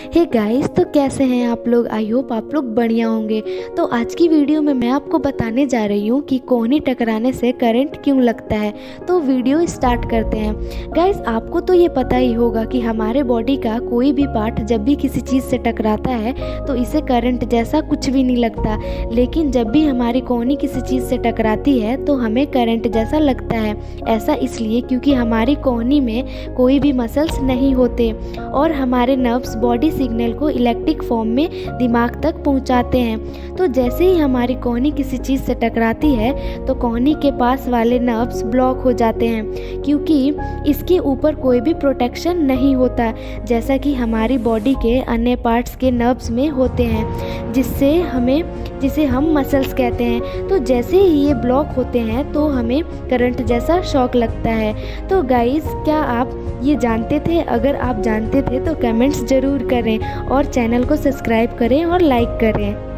Hey guys, तो कैसे हैं आप लोग। आई होप आप लोग बढ़िया होंगे। तो आज की वीडियो में मैं आपको बताने जा रही हूँ कि कोहनी टकराने से करंट क्यों लगता है। तो वीडियो स्टार्ट करते हैं। गाइस, आपको तो ये पता ही होगा कि हमारे बॉडी का कोई भी पार्ट जब भी किसी चीज़ से टकराता है तो इसे करंट जैसा कुछ भी नहीं लगता, लेकिन जब भी हमारी कोहनी किसी चीज़ से टकराती है तो हमें करंट जैसा लगता है। ऐसा इसलिए क्योंकि हमारी कोहनी में कोई भी मसल्स नहीं होते और हमारे नर्व्स बॉडी सिग्नल को इलेक्ट्रिक फॉर्म में दिमाग तक पहुंचाते हैं। तो जैसे ही हमारी कोहनी किसी चीज़ से टकराती है तो कोहनी के पास वाले नर्व्स ब्लॉक हो जाते हैं, क्योंकि इसके ऊपर कोई भी प्रोटेक्शन नहीं होता जैसा कि हमारी बॉडी के अन्य पार्ट्स के नर्व्स में होते हैं, जिसे हम मसल्स कहते हैं। तो जैसे ही ये ब्लॉक होते हैं तो हमें करंट जैसा शॉक लगता है। तो गाइस, क्या आप ये जानते थे? अगर आप जानते थे तो कमेंट्स ज़रूर करें और चैनल को सब्सक्राइब करें और लाइक करें।